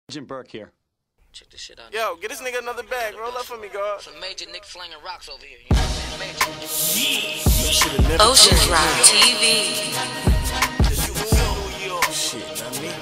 Jim Burke here. Check this shit out. Yo, get this nigga another bag. Roll up for me, God. Some major Nick flinging rocks over here. You know what I'm saying? Major. Ocean Rock TV. Shit, not me.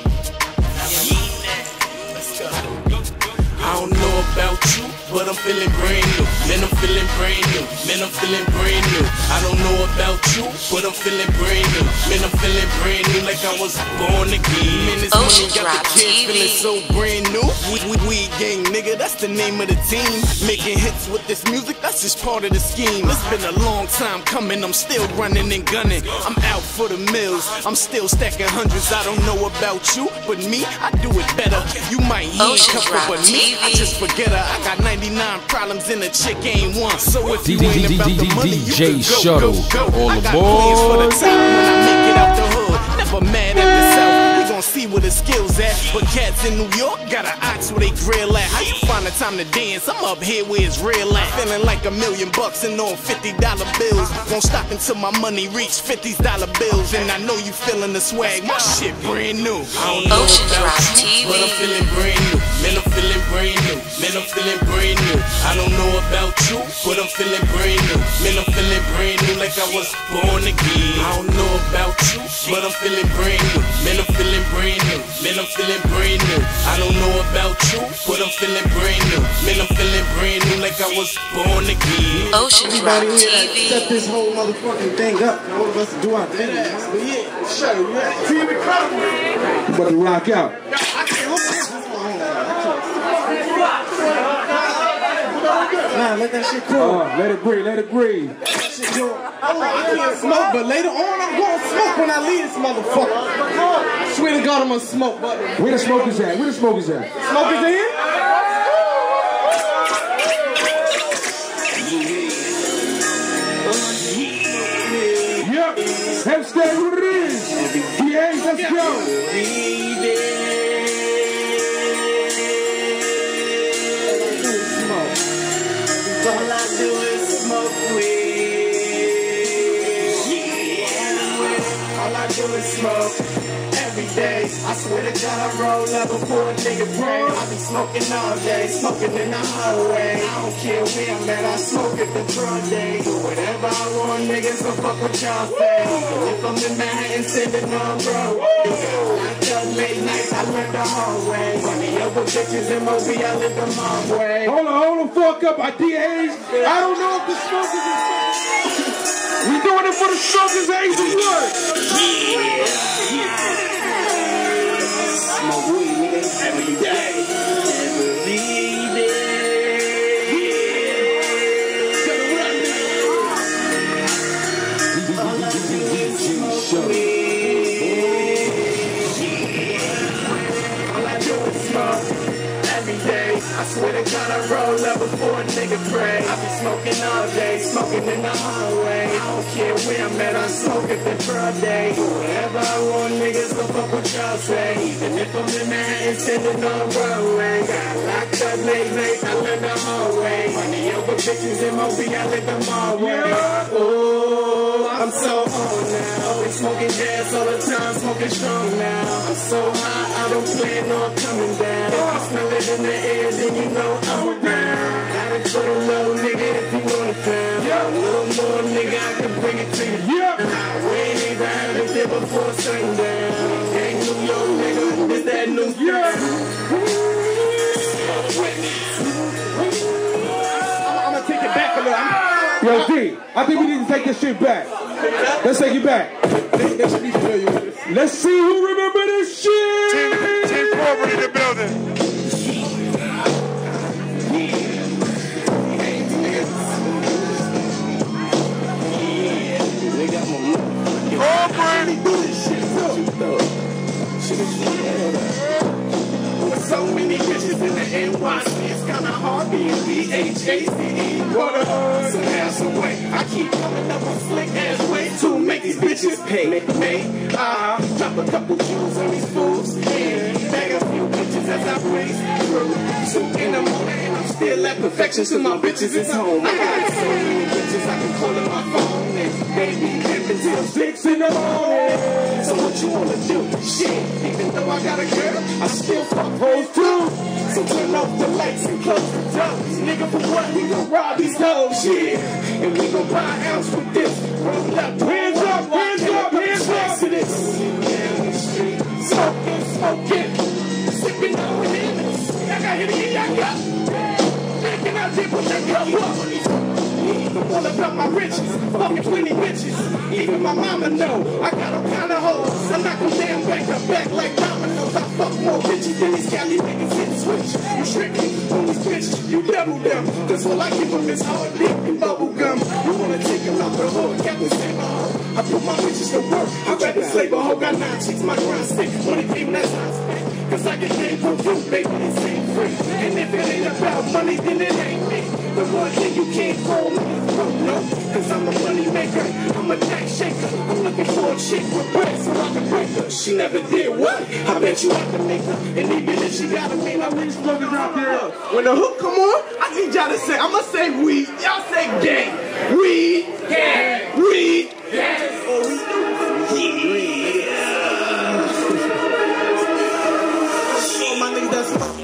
Let's go. I don't know about you, but I'm feeling brand new. Man, I'm feeling brand new. Man, I'm feeling brand new. I don't know about you, but I'm feeling brand new. Man, I'm feeling brand new like I was born again. Man, this money got the kids feeling so brand new. We gang, nigga, that's the name of the team. Making hits with this music, that's just part of the scheme. It's been a long time coming, I'm still running and gunning. I'm out for the mills, I'm still stacking hundreds. I don't know about you, but me, I do it better. You might hear a couple, but me, I just forget her. I got 99 problems and a chick ain't one. So if you ain't about the money, you can go. All I got aboard. plans for the time when I make it out the hood. Never mad at the South. We gon' see where the skills at. But cats in New York gotta ask where they grill at. How you find the time to dance? I'm up here where it's real at. Feeling like $1 million and on $50 bills. Won't stop until my money reach $50 bills. And I know you feeling the swag. My shit brand new. I don't know about you, but I'm feeling brand new. Man, I'm feeling brand new. Man, I'm feeling brand new. I don't know about you, but I'm feeling brand new. Man, I'm feeling brand new like I was born again. I don't know about you, but I'm feeling brand new. Man, I'm feeling brand new. Man, I'm feeling brand new. I don't know about you, but I'm feeling brand new. Man, I'm feeling brand new like I was born again. Ocean Rock TV. Set this whole motherfucking thing up. All of us do our thing. But yeah, shut it. TV crowd. You about to rock out. Nah, let that shit cool. Let it breathe, let it breathe. I can't smoke, but later on I'm gonna smoke when I leave this motherfucker. Swear to God I'm gonna smoke, but Where the smokers at? Where the smokers at? smokers in here? Yep. Let's stay what it is. Yeah, let's go. All I do is smoke weed. All I do is smoke every day. I swear to God I roll up before a nigga pray. I be smoking all day, smoking in the hallway. I don't care where I'm at, I smoke at the drug day. Do whatever I want, niggas, so fuck what y'all say. If I'm in Manhattan, sending on road. Locked up late nights, I learned the hard way. Money over bitches and Moby, I live the mob way. Hold on, fuck up. I DAs. I don't know if the smokers is. We doing it for the smokers, A's of Wood. Smoke weed, nigga, every day. Every day. All I do is smoke weed. All I do is smoke every day. I swear to God I roll up before a nigga pray. I be smoking all day, smoking in the hallway. I don't care where I'm at, I smoke at the drug day. Do whatever I want, niggas, go fuck what y'all say. Even if I'm in Manhattan, sending on Broadway. Got locked up late nights, I learned the hard way. Money over bitches and Moby, I live the mall way. Oh, I'm so on now. Always smoking gas all the time, smoking strong now. I'm so high, I don't plan on coming down. If you smell it in the air, then you know I'm around. Got it for the low nigga if you want to pound. A little more nigga, I can bring it to you. We ain't ride it there before sundown. Gang New York nigga, it's that new I'm gonna take it back a little. Yo, D, I think we need to take this shit back. Let's take it back. They should be familiar with this. Let's see who remember this shit. Team Forward in the building. With so many bitches in the NYC, it's kinda hard being BHACE. Water, some have some way. I keep coming up with slick ass way to make these bitches pay. Drop a couple jewels on these fools. And bag a few bitches as I blaze through. 2 in the morning and I'm still at perfection. So my bitches is home. I got so many bitches I can call on my phone. And baby, until 6 in the morning. So what you wanna do? Shit, even though I got a girl, I still fuck hoes too. So turn off the lights and close the doors. Nigga, for what? We gon' rob these hoes, yeah. And we gon' buy an ounce with this. Roll up, hands up, hands up, hands up. To this. Smoking, smoking, sipping on it. I got hit in your cup. Drinking out here, put that cup up. All about my riches, fucking 20 bitches. Even my mama know I got all kind of hoes. I knock them damn back like dominoes. I fuck more bitches than these Cali niggas hit switch. You strictly on these bitches, you double them. Cause all I give them is hard dick and bubble gum. You wanna take them out the hood, Captain Save my hoe. I put my bitches to work, I'd rather slave a hoe. Got 9 chicks, my grind stick. When it came, that's how I spit. Cause I get paid for you, baby, this ain't free. And if it ain't about money, then it ain't me. The one thing you can't call me is broke, no. Cause I'm a money maker, I'm a jack shaker. I'm looking for a chick with bread so I can break her. She never did what? I bet you I can make her. And even if she got a man, I'm these slogans out there. When the hook come on, I need y'all to say, I'ma say weed, y'all say gang. Weed, gang, weed, gang. Oh, we do my niggas that smoke.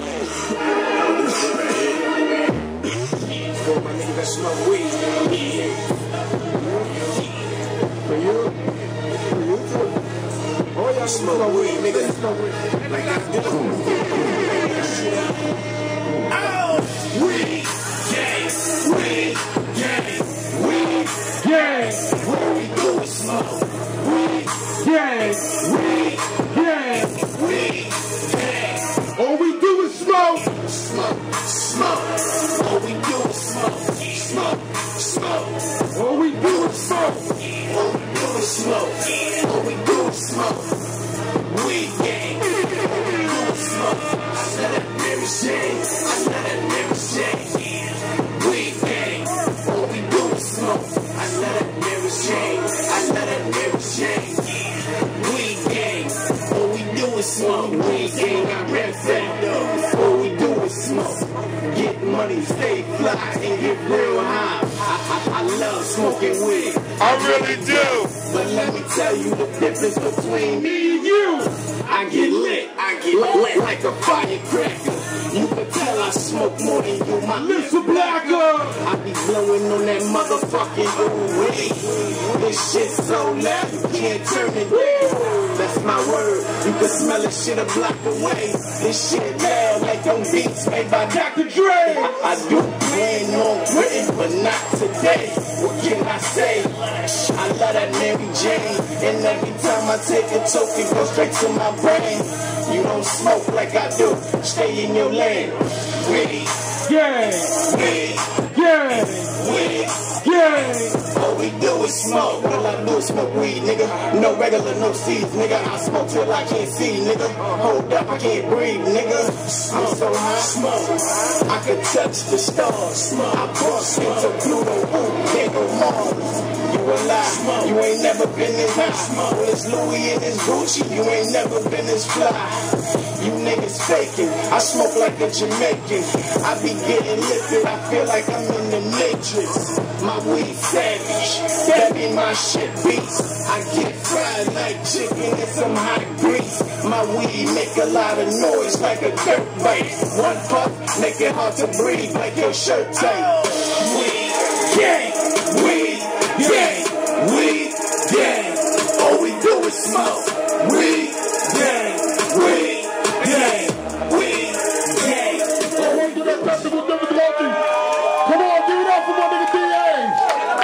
For my niggas that smoke weed. For you too. Oh, y'all smoke weed, niggas. Like that's good. Oh, weed, gang, weed, gang, weed, gang. What we do is smoke. Weed, gang, weed, gang, weed. All we do is smoke, smoke, smoke. All we do is smoke, smoke, smoke. All we do is smoke, all we do is smoke. All we do is smoke. Weed gang, all we do is smoke. I said that Mary Jane, I said that Mary Jane. Weed gang, all we do is smoke. I said that Mary Jane, I said that Mary Jane. Weed gang, all we do is smoke. Weed gang, I rap that though. All we do is smoke. Get money, stay fly, and get real high. I love smoking weed. I really do. But let me tell you the difference between me and you. I get lit like a firecracker. You can tell I smoke more than you, my Mr. Blacker. I be blowing on that motherfucking weed. This shit's so loud, you can't turn it down. That's my word, you can smell this shit a block away. This shit loud like them beats made by Dr. Dre. I do plan on quitting, but not today. What can I say? I love that Mary Jane, and every time I take a toke, it goes straight to my brain. You don't smoke like I do, stay in your lane. Weed, Yeah, weed, yeah, weed. yeah. All we do is smoke. All I do is smoke weed, nigga. No regular, no seeds, nigga. I smoke till I can't see, nigga. Hold up, I can't breathe, nigga. I'm so high, smoke. I can touch the stars. I cross into Pluto, can't go Mars. You a lie, you ain't never been this high. Well, it's Louis and it's Gucci, you ain't never been this fly. You niggas faking, I smoke like a Jamaican. I be getting lifted, I feel like I'm in the Matrix. My weed savage, that be my shit beats. I get fried like chicken and some hot grease. My weed make a lot of noise like a dirt bike. One puff, make it hard to breathe like your shirt tight. Weed, gang, weed, gang, weed, gang. All we do is smoke. Weed, gang, weed, gang, weed, gang. Come on, give that festival difficulty. Come on, give it up for my nigga DAs.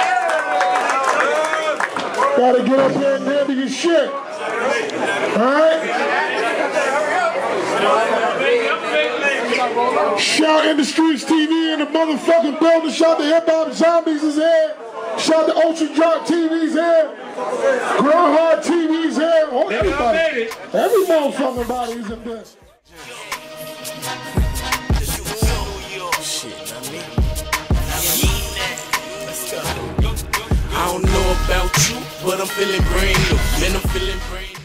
Gotta get up here and handle your shit. Alright? Shout Industries TV in the motherfucking building. Shout to Hip Hop Zombies is here. Shout to Ultra Drop TV's here. Grow Hard TV's here. Oh, everybody. Every motherfucking body is in this. I don't know about you, but I'm feeling brand new. Man, I'm feeling brand new.